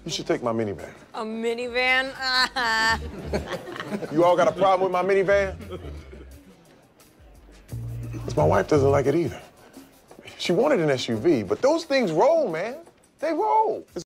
You should take my minivan. A minivan? You all got a problem with my minivan? Because my wife doesn't like it either. She wanted an SUV, but those things roll, man. They roll.